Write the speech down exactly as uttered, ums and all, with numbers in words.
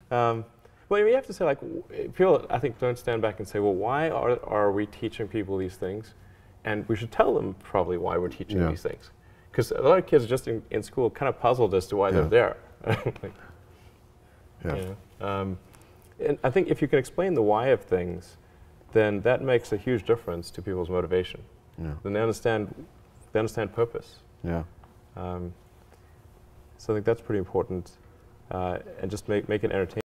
Um, well, you have to say, like, people, I think, don't stand back and say, well, why are, are we teaching people these things? And we should tell them probably why we're teaching yeah. these things. Because a lot of kids just in, in school kind of puzzled as to why yeah. they're there. like, yeah. You know, um, and I think if you can explain the why of things, then that makes a huge difference to people's motivation. Yeah. Then they understand, they understand purpose. Yeah. Um, so I think that's pretty important, uh, and just make, make it entertaining.